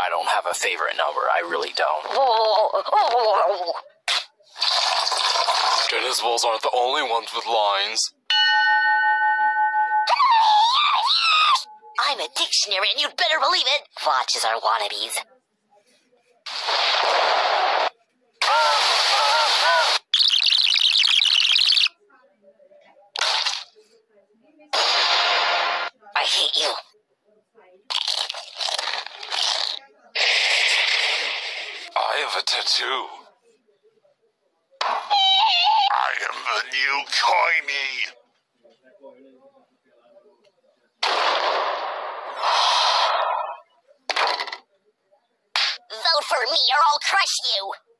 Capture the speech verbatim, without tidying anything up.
I don't have a favorite number. I really don't. Tennis balls aren't the only ones with lines. I'm a dictionary, and you'd better believe it. Watches are wannabes. I hate you. I have a tattoo. I am the new Coiny. Vote for me or I'll crush you.